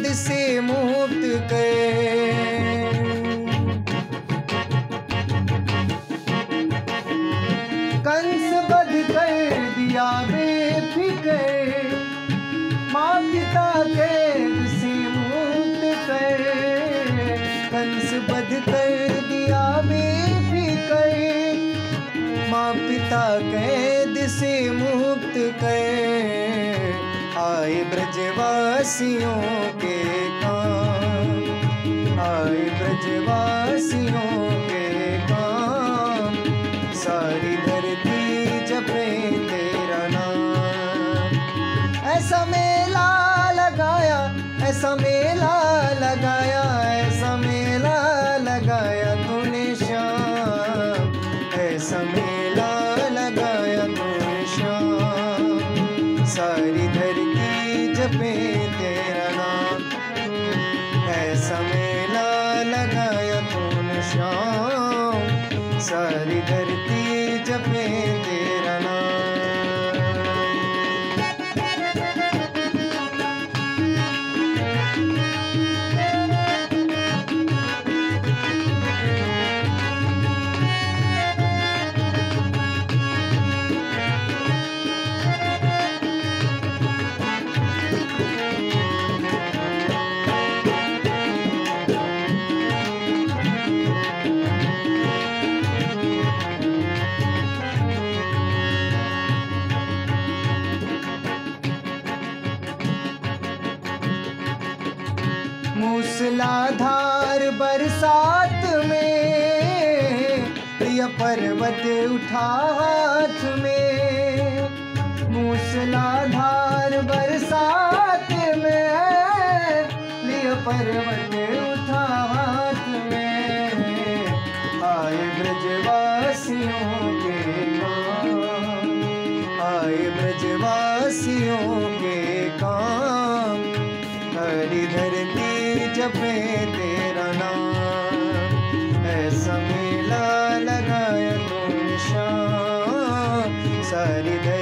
कैद से मुक्त कर। कंस बध कर दिया बेफिकर, माँ पिता कैद से मुक्त कर। कंस बध कर दिया बेफिकर, माँ पिता कैद से मुक्त कर। आए ब्रजवासियों के काम, आए ब्रजवासियों के काम। सारी धरती जपे तेरा नाम। ऐसा मेला लगाया, ऐसा मेला लगाया, ऐसा मेला लगाया तूने श्याम। ऐसा मेला लगाया तूने श्याम। सारी धरती जपे तेरा नाम। ऐसा मेला लगाया तूने श्याम। सारी धरती जपे तेरा नाम। मूसलाधार बरसात में प्रिय पर्वत उठा हाथ में। मूसलाधार बरसात में प्रिय पर्वत उठा हाथ में। आए ब्रजवासियों के काम, आए ब्रजवासियों के काम। हरी धरती जपे तेरा नाम। ऐसा मेला लगाया तूने श्याम। सारी